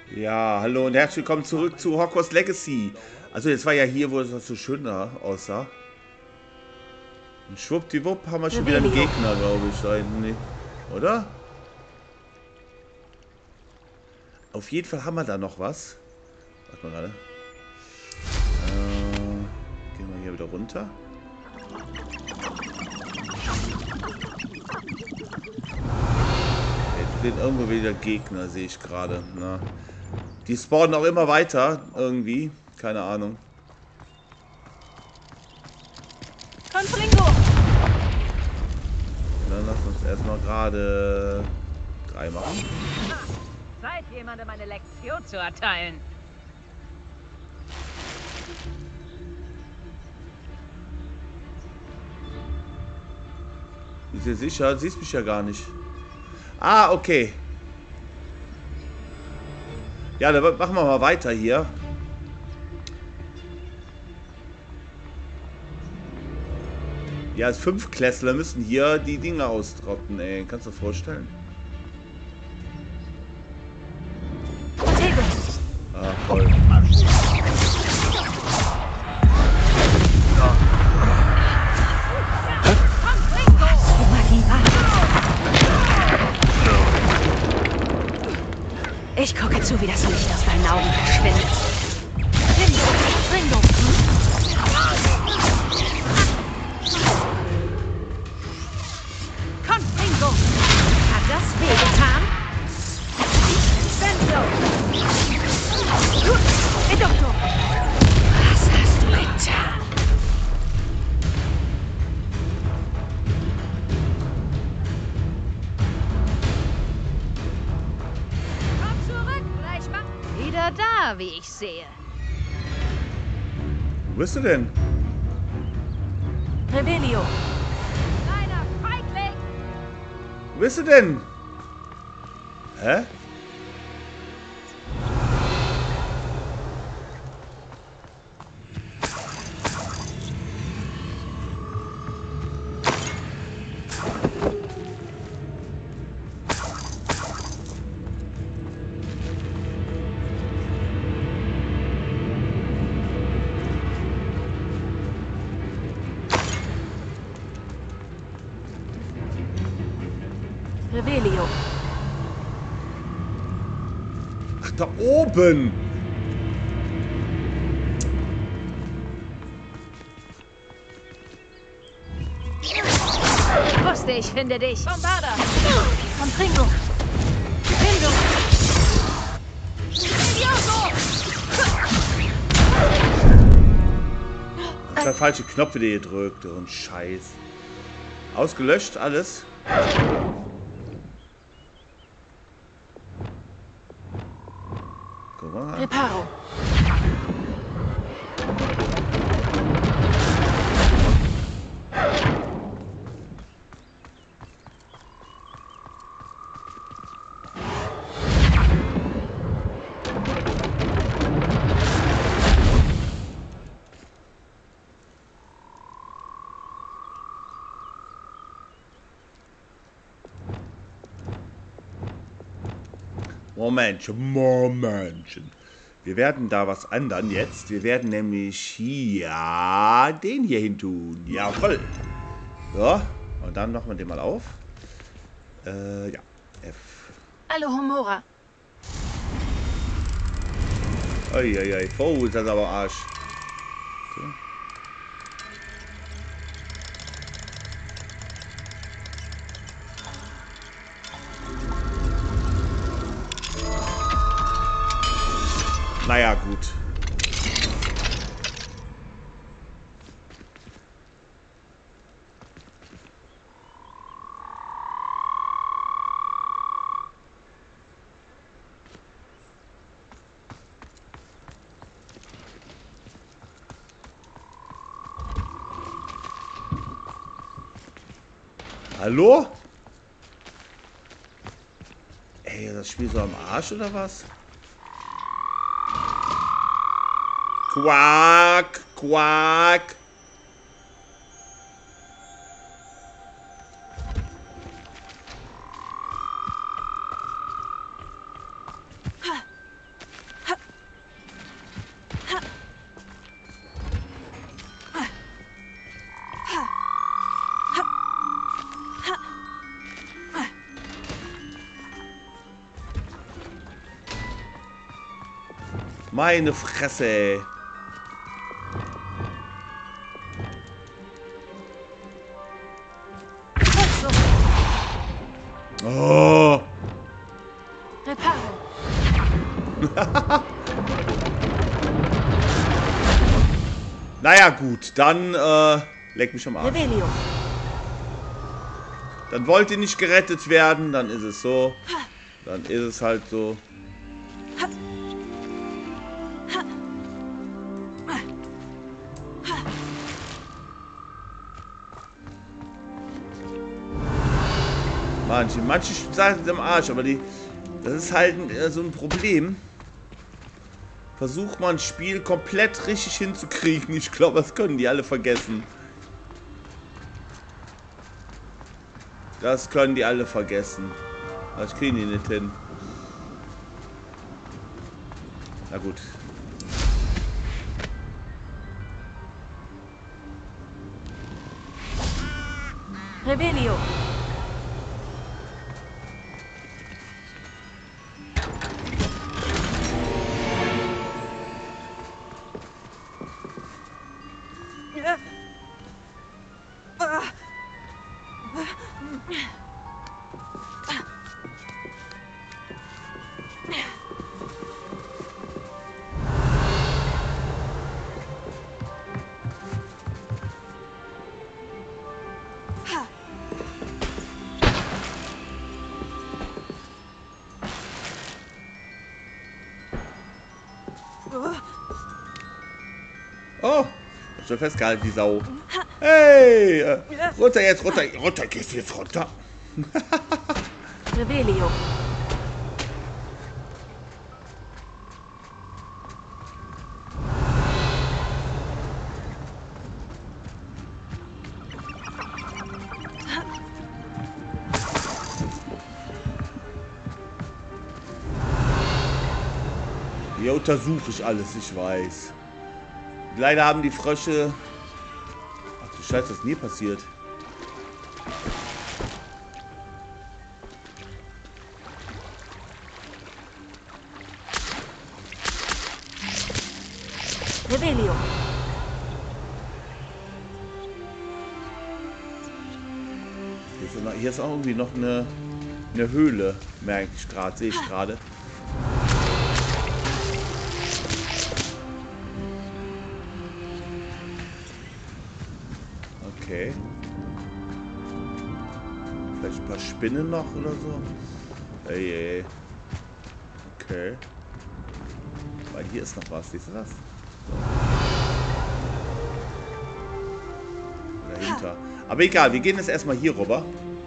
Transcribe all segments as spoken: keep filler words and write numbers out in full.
Ja, hallo und herzlich willkommen zurück zu Hogwarts Legacy. Also jetzt war ja hier, wo es so schön da aussah. Und schwuppdiwupp haben wir schon wieder einen Revelio. Gegner, glaube ich, da hinten. Nee. Oder? Auf jeden Fall haben wir da noch was. Warte mal gerade. Äh, gehen wir hier wieder runter. Jetzt sind irgendwo wieder Gegner, sehe ich gerade. Na. Die spawnen auch immer weiter, irgendwie. Keine Ahnung. Confringo! Dann lass uns erstmal gerade drei machen. Zeit, jemandem eine Lektion zu erteilen. Bist du dir sicher? Siehst mich ja gar nicht. Ah, okay. Ja, dann machen wir mal weiter hier. Ja, als Fünftklässler müssen hier die Dinge austrocknen, ey. Kannst du dir vorstellen? Protego! Ah, voll. Die Magie war. Ich gucke zu, wie das Licht aus deinen Augen verschwindet. Ringo! Ringo! Confringo! Hat das wehgetan? Sensio! Edoktor! Was hast du getan? Komm zurück, Fleischmann. Wieder da, wie ich sehe. Wo bist du denn? Revelio! Kleiner Feigling. Wo bist du denn? Hä? Revelio! Ach, da oben. Ich wusste, ich finde dich. Bombarda. Confringo! Bindung! Idioto. Ich hab der falsche Knopf wieder gedrückt und Scheiß. Ausgelöscht, alles. Guck mal. Reparo! Momentchen, Momentchen. Wir werden da was ändern jetzt. Wir werden nämlich hier den hier hin tun. Jawohl. So, und dann machen wir den mal auf. Äh, ja. F. Hallo, Homora! Uiuiui. Oh, ist das aber Arsch. So. Naja, gut. Hallo? Ey, das Spiel so am Arsch oder was? Quack, quack. Meine Fresse, ey. Oh. Reparo. Naja, gut. Dann, äh, leck mich am Arsch. Rebellion. Dann wollt ihr nicht gerettet werden, dann ist es so. Dann ist es halt so. Manche, manche Sachen sind am Arsch, aber die, das ist halt äh, so ein Problem. Versucht man ein Spiel komplett richtig hinzukriegen. Ich glaube, das können die alle vergessen. Das können die alle vergessen. Das kriegen die nicht hin. Na gut. Rebellion. Oh, schon festgehalten, die Sau. Hey, äh, runter jetzt, runter, runter, gehst du jetzt runter? Rebellion. Hier untersuche ich alles, ich weiß. Leider haben die Frösche... Ach du Scheiße, was ist denn hier passiert? Rebellion. Hier ist, noch, hier ist auch irgendwie noch eine, eine Höhle, merke ich gerade, sehe ich gerade. Okay. Vielleicht ein paar Spinnen noch oder so. Ey, ey. Okay. Weil hier ist noch was, siehst du das? Dahinter. Aber egal, wir gehen jetzt erstmal hier rüber.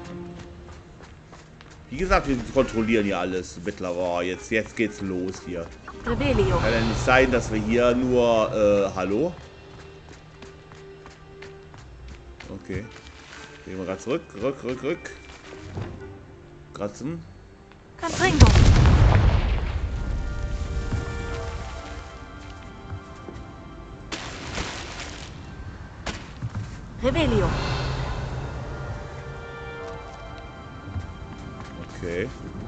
Wie gesagt, wir kontrollieren hier alles mittlerweile. Oh, jetzt, jetzt geht's los hier. Rebellion. Kann ja nicht sein, dass wir hier nur... Äh, hallo? Okay. Gehen wir gerade zurück. Rück, rück, rück. Kratzen. Confringo. Rebellion. Okay.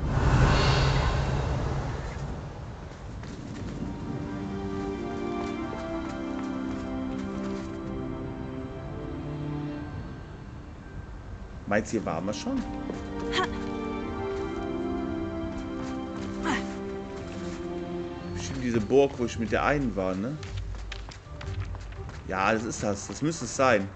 Meinst du, hier waren wir schon? Bestimmt diese Burg, wo ich mit der einen war, ne? Ja, das ist das. Das müsste es sein.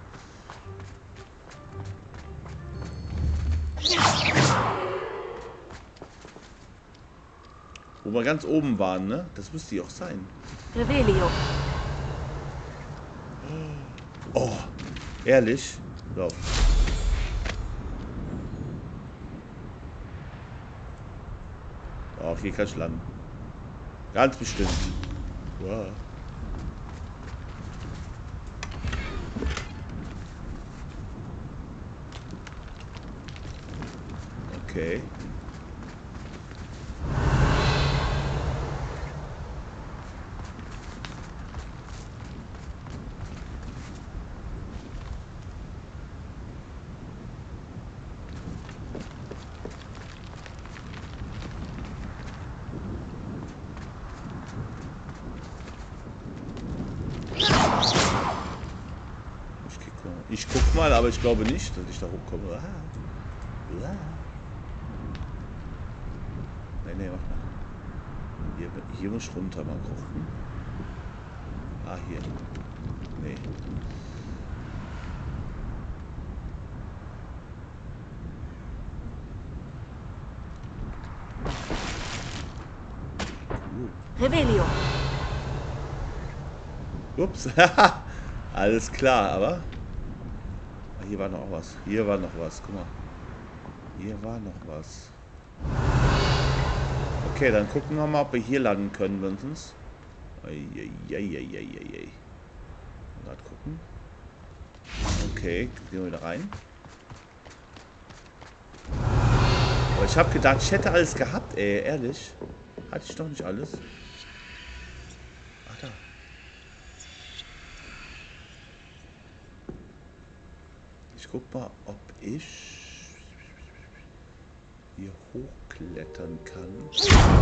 Wo wir ganz oben waren, ne? Das müsste die auch sein. Rebellion. Oh, ehrlich? So. Oh, hier kann ich landen. Ganz bestimmt. Wow. Okay. Ich guck mal, aber ich glaube nicht, dass ich da hochkomme. Ah. Ja. Nee, nee, mach mal. Hier, hier muss ich runter mal gucken. Ah, hier. Nee. Revelio. Ups. Alles klar, aber... Ah, hier war noch was. Hier war noch was. Guck mal. Hier war noch was. Okay, dann gucken wir mal, ob wir hier landen können, wenigstens. Eieieiei. Gerade gucken. Okay, gehen wir wieder rein. Aber ich habe gedacht, ich hätte alles gehabt, ey, ehrlich. Hatte ich doch nicht alles. Ach da. Ich guck mal, ob ich hier hochklettern kann.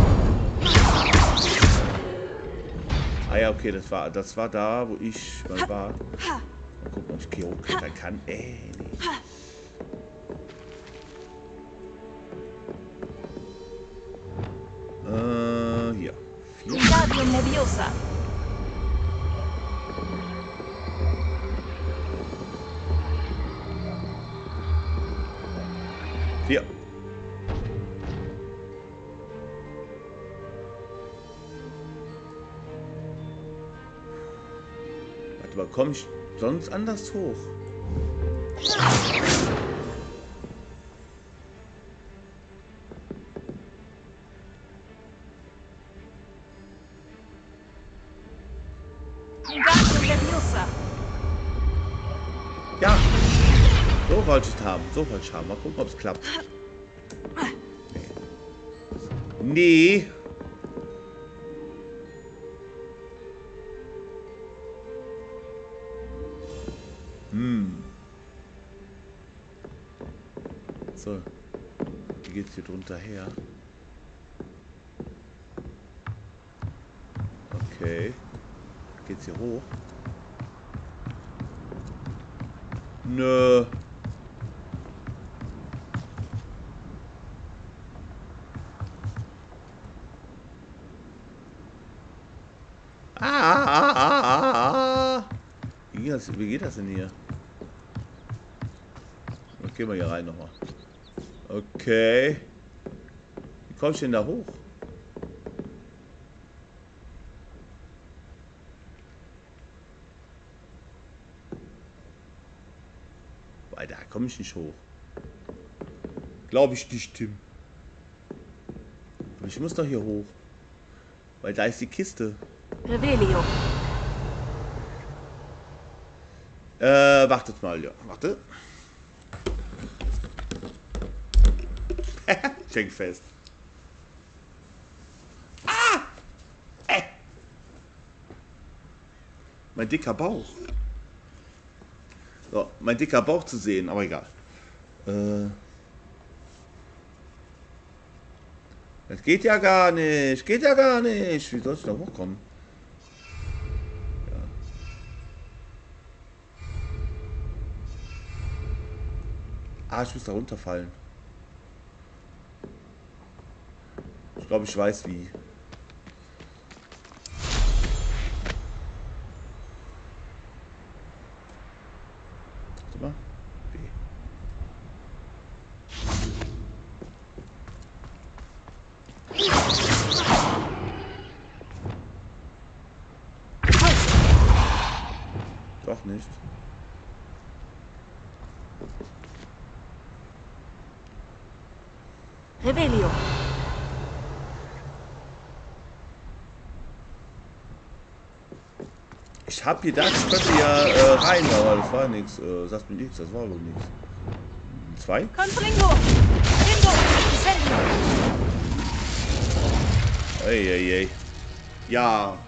Ah ja, okay, das war das war da, wo ich mal war. Mal gucken, ob ich hier hochklettern kann. Ey, nee. Äh, hier. Wingardium Leviosa. Vier. Warte mal, komm ich sonst anders hoch? Wingardium Leviosa. Ja. So wollte ich es haben. So wollte ich haben. Mal gucken, ob es klappt. Nee. Hm. So. Wie geht's hier drunter her? Okay. Geht's hier hoch? Nö. Ah, ah, ah, ah, ah. Wie geht das, wie geht das denn hier? Okay, mal hier rein nochmal. Okay. Wie komme ich denn da hoch? Weil da komme ich nicht hoch. Glaube ich nicht, Tim. Aber ich muss doch hier hoch. Weil da ist die Kiste. Revelio. Äh, wartet mal, ja. Warte. Ich häng fest. Ah! Äh. Mein dicker Bauch. So, mein dicker Bauch zu sehen, aber egal. Äh. Das geht ja gar nicht. Geht ja gar nicht. Wie soll ich da hochkommen? Ja. Ah, ich muss da runterfallen. Ich glaube, ich weiß wie. Warte mal. B. Doch nicht. Revelio. Ich hab gedacht, ich könnte ja äh, rein, aber das war nichts. Äh, sagt mir nichts, das war wohl nichts. Zwei? Confringo. Ringo. Incendio. Ey, ey, ey. Ja.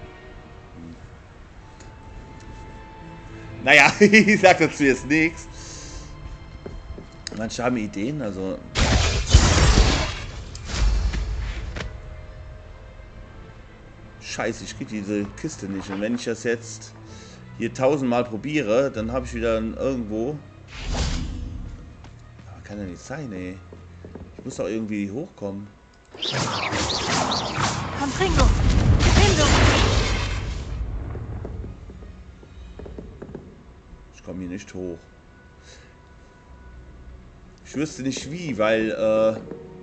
Naja, ich sag dazu jetzt nichts. Manche haben Ideen, also... Scheiße, ich kriege diese Kiste nicht. Und wenn ich das jetzt hier tausendmal probiere, dann habe ich wieder irgendwo... Aber kann ja nicht sein, ey. Ich muss doch irgendwie hochkommen. Komm, Ringo! Ringo! Ich komme hier nicht hoch. Ich wüsste nicht wie, weil äh,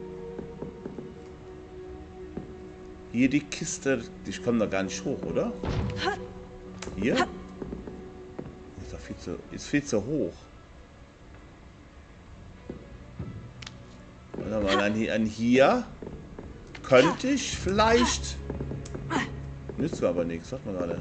hier die Kiste, ich komme da gar nicht hoch, oder? Hier? Ist doch viel zu, ist viel zu hoch. Warte mal, an, an hier könnte ich vielleicht. Nützt mir aber nichts, warte mal gerade.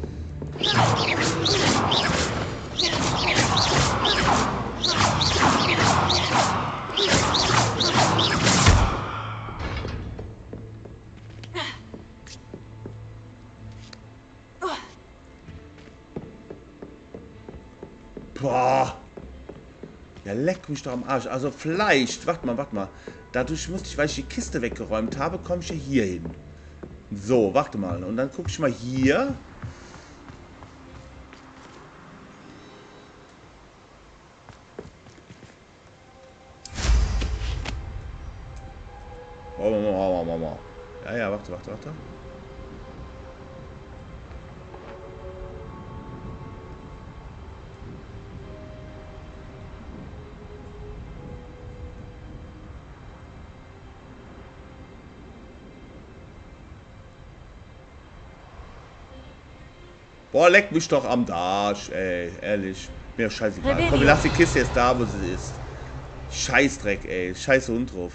Boah. Ja, leck mich doch am Arsch. Also vielleicht, warte mal, warte mal. Dadurch musste ich, weil ich die Kiste weggeräumt habe, komme ich ja hier hin. So, warte mal. Und dann gucke ich mal hier. Ja, ja, warte, warte, warte. Boah, leck mich doch am Arsch, ey, ehrlich. Mir scheißegal. Komm, lass die Kiste jetzt da, wo sie ist. Scheißdreck, ey. Scheiße Hund drauf.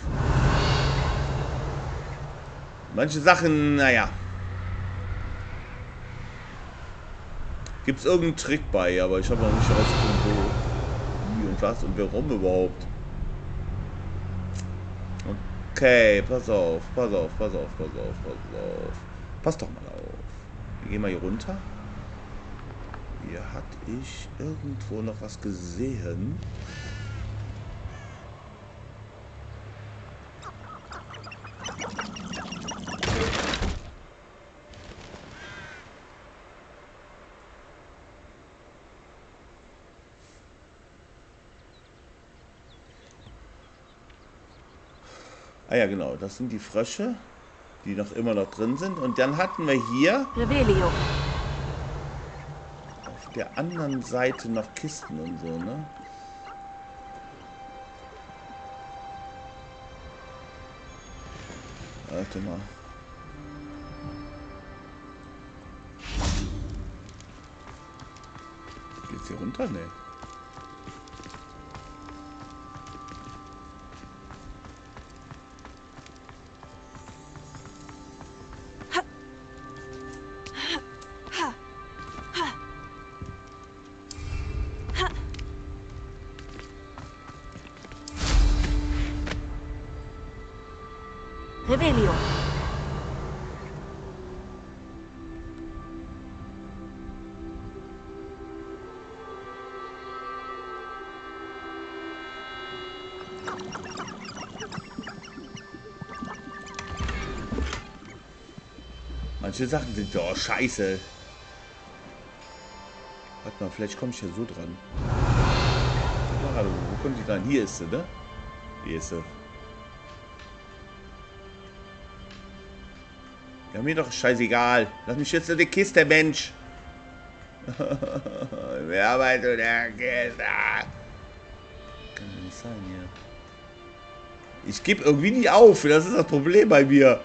Manche Sachen, naja. Gibt's irgendeinen Trick bei, aber ich habe noch nicht rausgefunden, wo. Wie und was und warum überhaupt. Okay, pass auf, pass auf, pass auf, pass auf, pass auf. Pass doch mal auf. Wir gehen mal hier runter. Hier hatte ich irgendwo noch was gesehen. Ah ja, genau, das sind die Frösche, die noch immer noch drin sind. Und dann hatten wir hier Revelio. Auf der anderen Seite noch Kisten und so, ne? Warte mal. Geht's hier runter? Ne. Revelio. Manche Sachen sind oh scheiße. Warte mal, vielleicht komme ich hier so dran. Warte mal, wo kommt die dran? Hier ist sie, ne? Hier ist sie. Ja, mir doch scheißegal. Lass mich jetzt in die Kiste, Mensch. Wer arbeitet in der Kiste? Kann ja nicht sein hier. Ich gebe irgendwie nie auf. Das ist das Problem bei mir.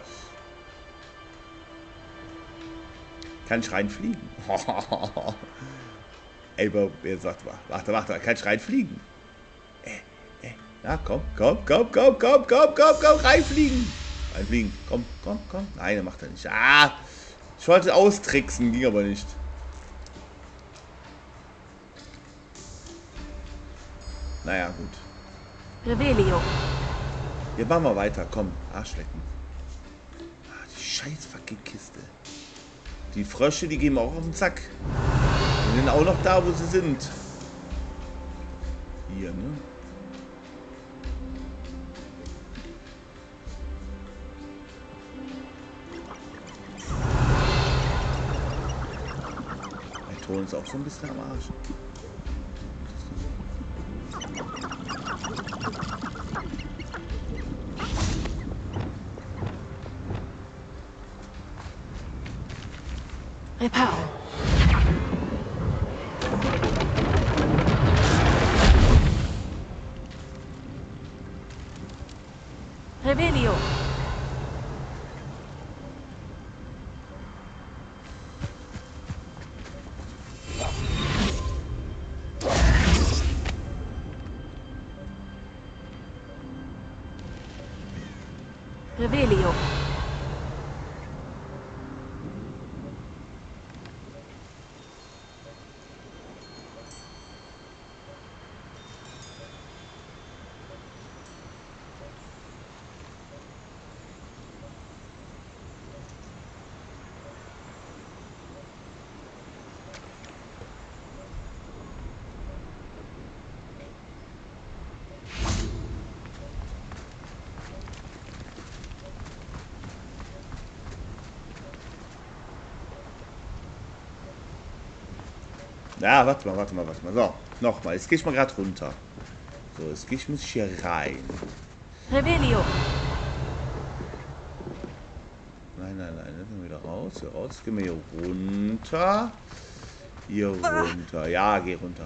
Kann ich reinfliegen? Ey, wer sagt mal? Warte, warte, kann ich reinfliegen? Äh, äh. Ja, komm, komm, komm, komm, komm, komm, komm, komm, reinfliegen. Reinfliegen. Komm, komm, komm. Nein, der macht er nicht. Ah! Ich wollte austricksen, ging aber nicht. Naja, gut. Revelio. Wir machen mal weiter. Komm, Arschlecken. Ah, die scheiß fucking Kiste. Die Frösche, die gehen mir auch auf den Zack. Die sind auch noch da, wo sie sind. Hier, ne? Ton ist auch so ein bisschen am Arsch. Reparo. Revelio. Revelio. Ja, warte mal, warte mal, warte mal. So, nochmal. Jetzt gehe ich mal gerade runter. So, jetzt gehe ich muss ich hier rein. Revelio. Nein, nein, nein. Jetzt gehen wir wieder raus. Hier raus. Gehen wir hier runter. Hier runter. Ja, geh runter.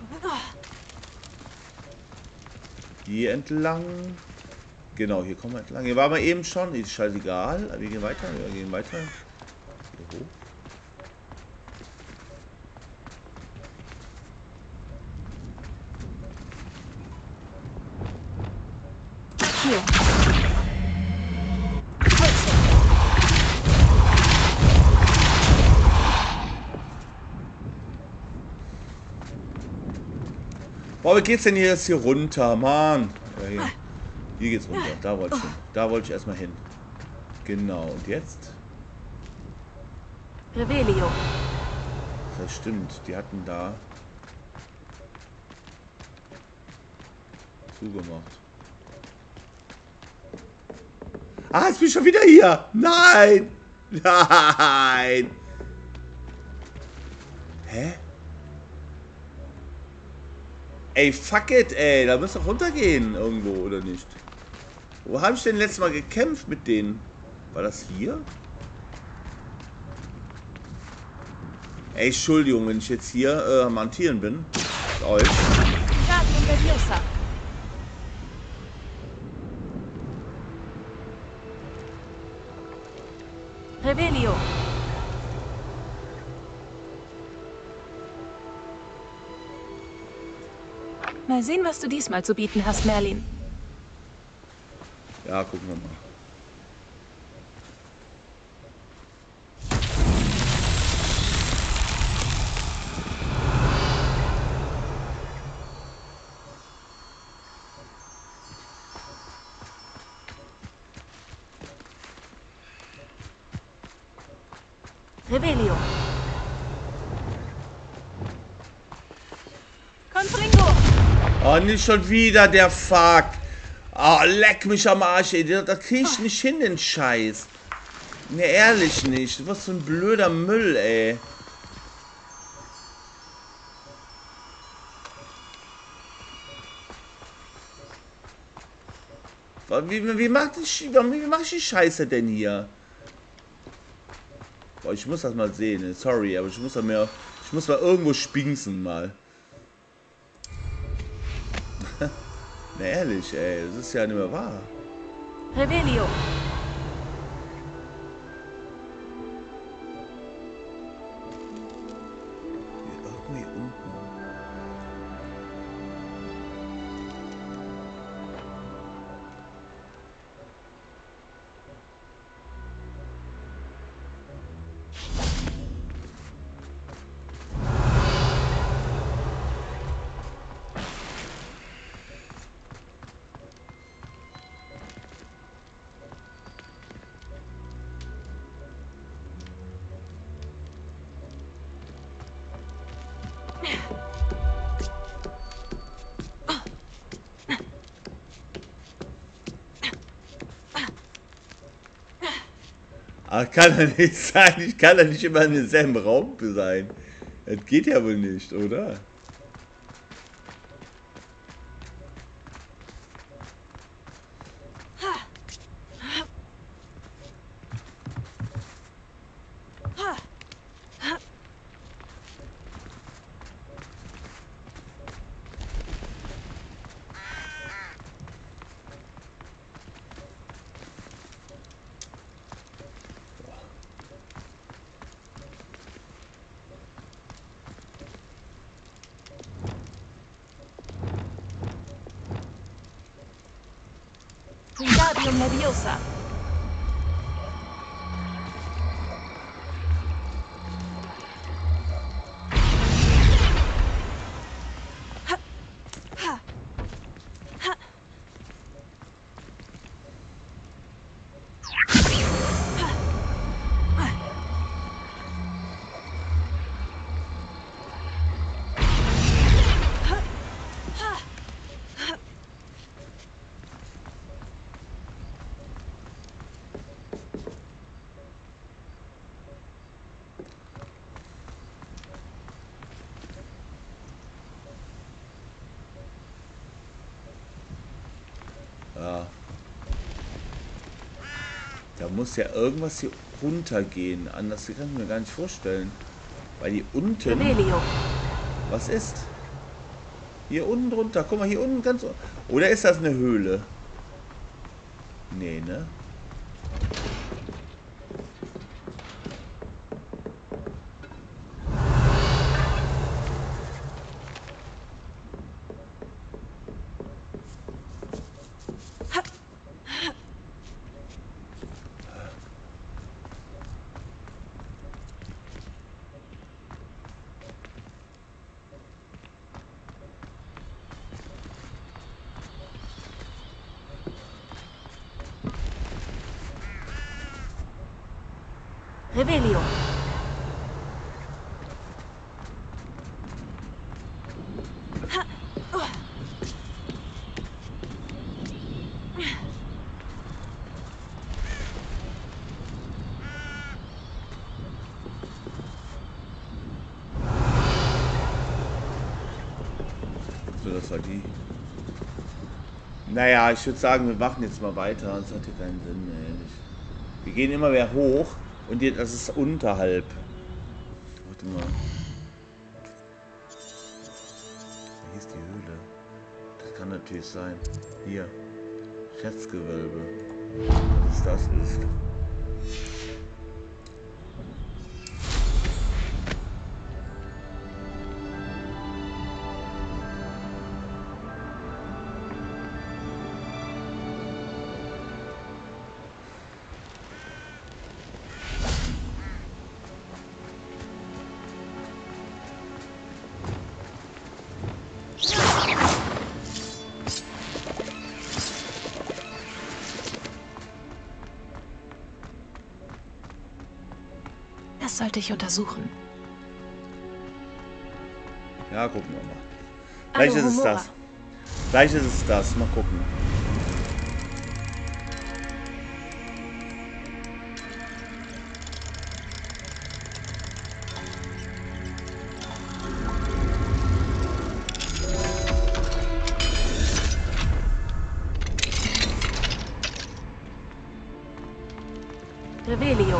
Hier entlang. Genau, hier kommen wir entlang. Hier waren wir eben schon. Ist scheißegal. Wir gehen weiter. Wir gehen weiter. Hier hoch. Hier. Boah, wie geht's denn hier jetzt hier runter, Mann? Ja, hier. Hier geht's runter. Da wollte ich hin. Da wollte ich erstmal hin. Genau. Und jetzt? Revelio. Das stimmt. Die hatten da zugemacht. Ah, jetzt bin ich schon wieder hier. Nein. Nein. Hä? Ey, fuck it, ey. Da müsst ihr runtergehen irgendwo, oder nicht? Wo habe ich denn letztes Mal gekämpft mit denen? War das hier? Ey, Entschuldigung, wenn ich jetzt hier äh, am Hantieren bin. Mit euch. Revelio. Mal sehen, was du diesmal zu bieten hast, Merlin. Ja, gucken wir mal. Revelio. Confringo. Oh, nicht schon wieder der Fuck. Oh, leck mich am Arsch, ey. Das krieg ich nicht hin, den Scheiß. Ne, ehrlich nicht. Was für ein blöder Müll, ey. Wie, wie, macht ich, wie mach ich die Scheiße denn hier? Boah, ich muss das mal sehen. Sorry, aber ich muss da mehr. Ich muss mal irgendwo spinksen mal. Na ehrlich, ey, das ist ja nicht mehr wahr. Revelio. Hier irgendwie unten. Aber kann ja nicht sein, ich kann ja nicht immer in demselben Raum sein. Das geht ja wohl nicht, oder? Wingardium Leviosa. Ja. Da muss ja irgendwas hier runtergehen. Anders kann ich mir gar nicht vorstellen. Weil hier unten... Revelio. Was ist? Hier unten drunter. Guck mal, hier unten ganz... Oder ist das eine Höhle? Nee, ne? Revelio. So, das war die. Naja, ich würde sagen, wir machen jetzt mal weiter. Das hat hier keinen Sinn mehr, ehrlich. Wir gehen immer mehr hoch und jetzt, das ist unterhalb. Warte mal. Hier ist die Höhle. Das kann natürlich sein. Hier. Schatzgewölbe. Was das ist. Das sollte ich untersuchen. Ja, gucken wir mal. Vielleicht Hallo, ist es Homura. das. Vielleicht ist es das. Mal gucken. Revelio.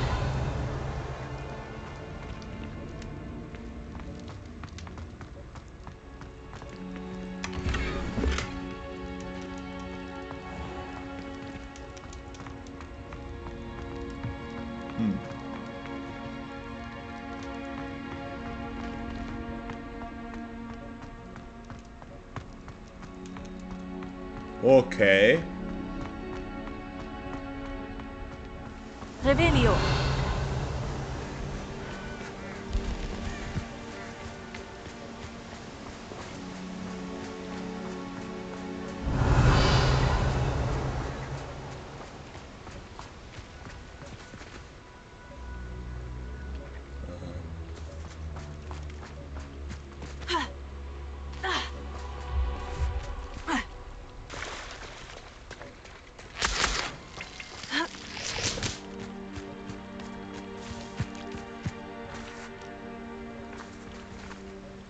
Hm. Okay. Revelio.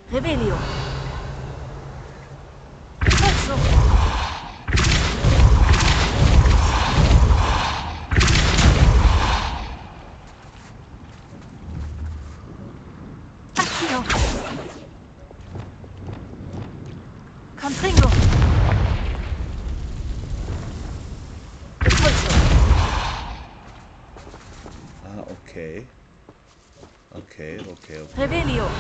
Rebellion. Pulso. Accio. Contringo. Pulso. Ah, okay. Okay, okay, okay. Rebellion.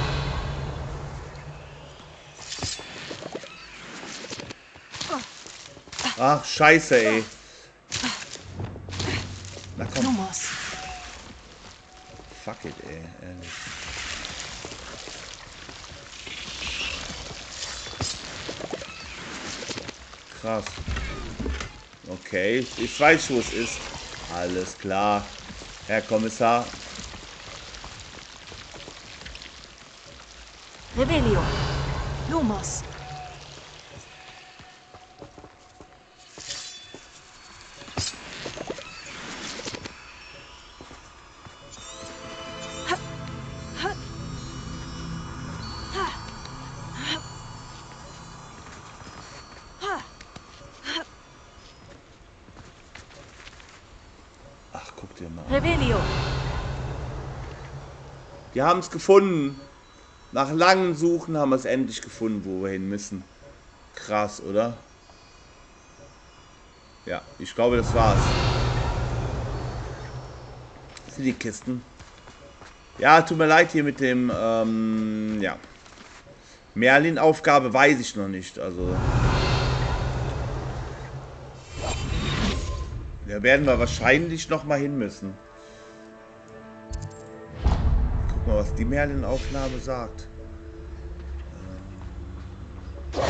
Ach, scheiße, ey. Na komm. Lumos. Fuck it, ey. Ehrlich. Krass. Okay, ich weiß, wo es ist. Alles klar. Herr Kommissar. Rebellion. Lumos. Ach, guck dir mal an. Rebellion. Wir haben es gefunden. Nach langen Suchen haben wir es endlich gefunden, wo wir hin müssen. Krass, oder? Ja, ich glaube, das war's. Das sind die Kisten. Ja, tut mir leid hier mit dem, ähm, ja. Merlin-Aufgabe weiß ich noch nicht, also. Da werden wir wahrscheinlich noch mal hin müssen. Guck mal, was die Merlin-Aufnahme sagt. Ähm.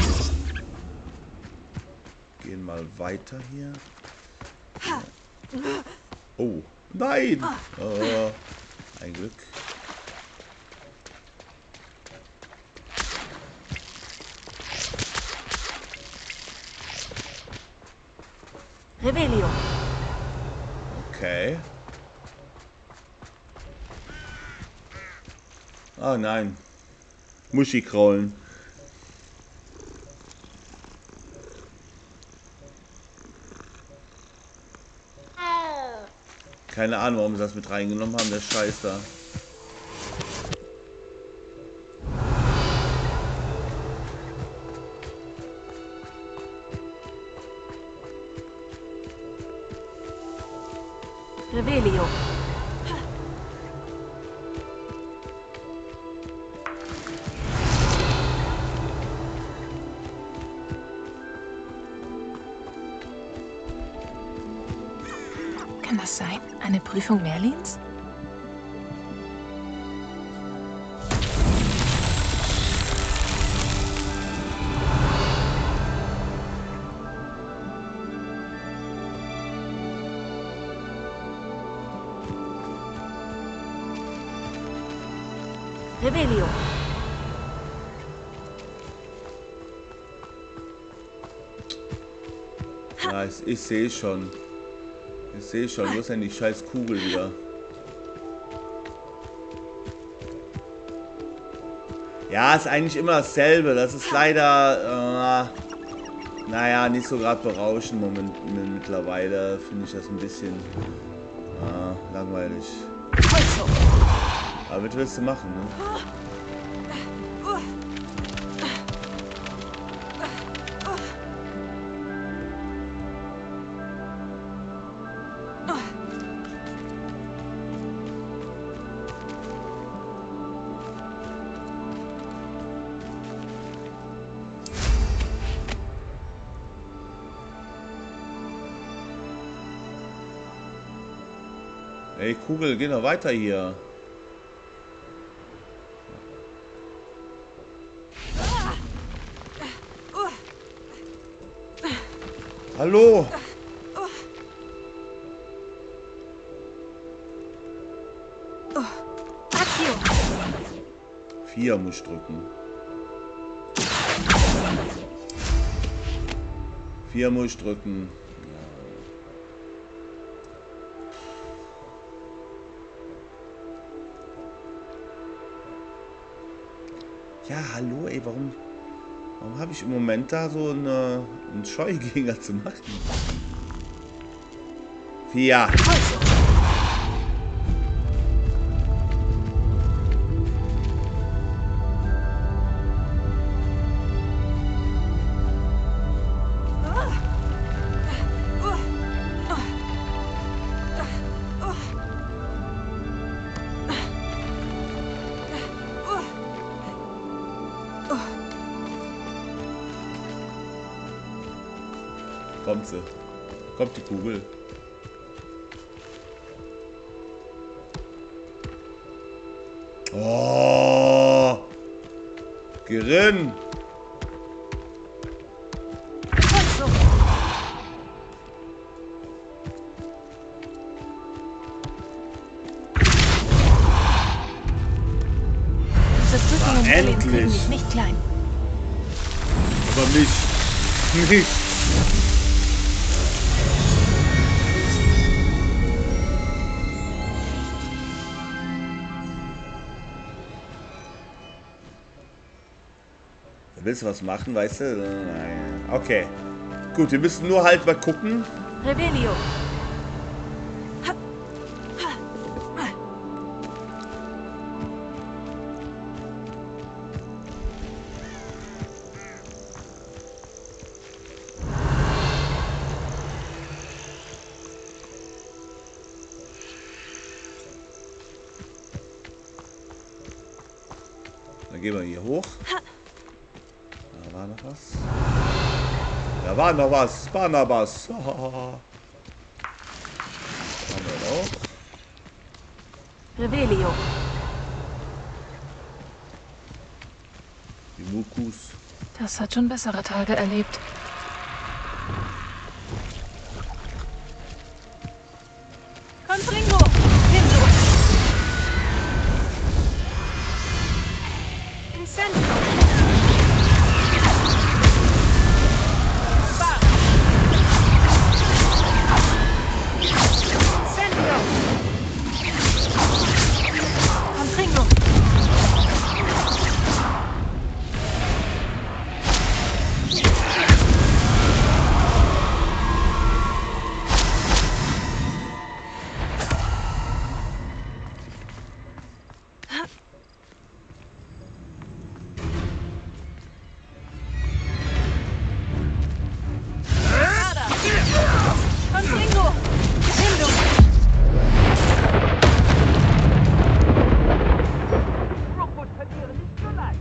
Gehen mal weiter hier. Oh, nein! Oh, ein Glück. Rebellion. Okay. Oh nein. Muschikrollen. Keine Ahnung, warum sie das mit reingenommen haben, der Scheiß da. Rebellion. Kann das sein? Eine Prüfung Merlins? Rebellion. Ja, ich, ich sehe schon. Ich sehe schon, wo ist denn die scheiß Kugel wieder? Ja, ist eigentlich immer dasselbe. Das ist leider, äh, naja, nicht so gerade berauschend moment, mittlerweile. Finde ich das ein bisschen äh, langweilig. Aber was willst du machen, ne? Ey, Kugel, geh noch weiter hier. Hallo? Vier muss ich drücken. Vier muss ich drücken. Ja, hallo, ey, warum... Warum habe ich im Moment da so eine, einen Scheugegänger zu machen? Vier. Kommt sie. Kommt die Kugel. Oh! Gerin! Diese Prüfungen Ah, endlich. kriegen mich nicht klein. Aber mich nicht. Willst du was machen, weißt du? Nein. Okay. Gut, wir müssen nur halt mal gucken. Rebellio. Dann gehen wir hier hoch. Da war noch was. Da war noch was. Barnabas. Haben wir auch. Rebellio. Die Mukus. Das hat schon bessere Tage erlebt. Confringo. Hindu. Incendio. Incendio. Confringo. Confringo. Hindu. Rookwood verlieren nicht so leicht.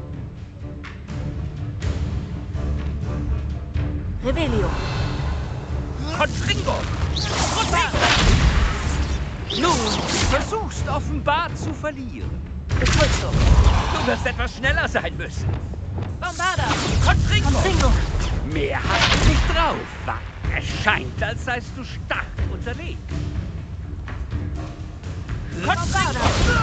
Rebellio. Confringo! Nun, du versuchst offenbar zu verlieren. Expulso. Du wirst etwas schneller sein müssen. Bombarda. Confringo! Confringo. Mehr hast du nicht drauf, Wa. Es scheint, als seist du stark unterlegen. Bombarda.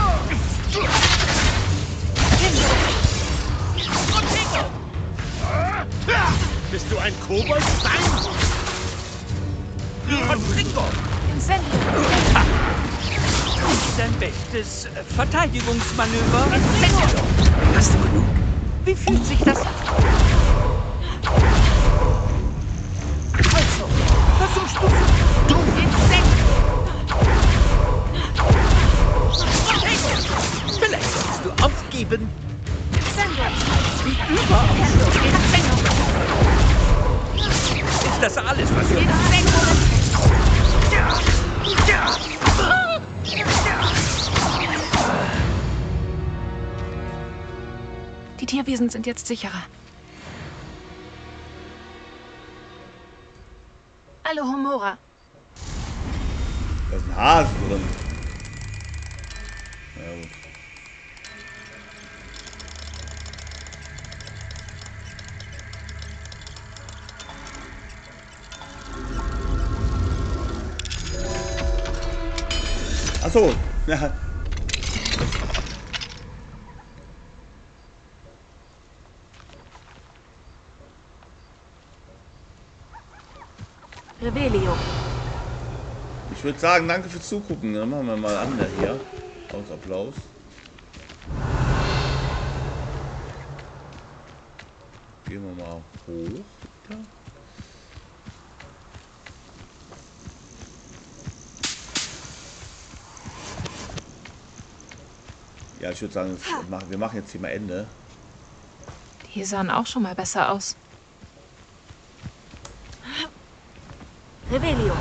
Confringo! Bist du ein Kobold? Confringo! Incendio. Dein bestes äh, Verteidigungsmanöver. Confringo. Hast du genug? Wie fühlt sich das an? Expulso. Versuchst du zu... Du! Vielleicht sollst du aufgeben. Incendio. Wie überhaupt. Confringo. Ist das alles, was wir... Die Tierwesen sind jetzt sicherer. Hallo, Homora. Da ist ein Hase drin. Ja, gut. Ach so. Ja. Rebellio. Ich würde sagen, danke fürs Zugucken. Dann machen wir mal an der hier. Aus Applaus. Gehen wir mal hoch. Da. Ja, ich würde sagen, wir machen jetzt hier mal Ende. Die sahen auch schon mal besser aus. Rebellion.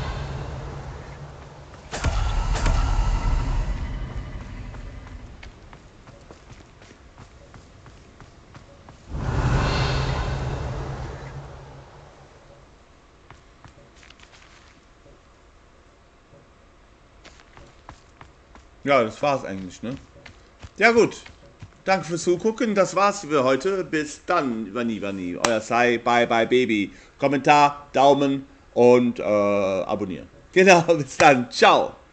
Ja, das war's eigentlich, ne? Ja gut. Danke fürs Zugucken. Das war's für heute. Bis dann, Vanni, Vanni. Euer Sai, bye, bye, Baby. Kommentar, Daumen und äh, abonnieren. Genau, bis dann. Ciao.